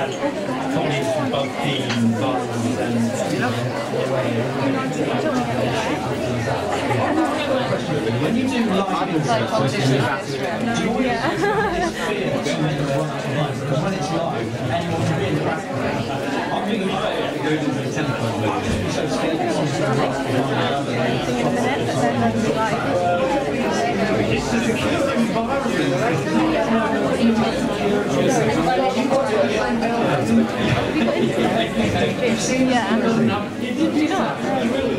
combination of both team bowls when you do live competition, do you always fear that someone's going to run out of time? Because when it's live, anyone can be in the background. I'm thinking about it if it goes into the telephone booth. It's so scared that someone's going to run behind the other. It's just a killer environment. You've seen this? Yeah. You did not.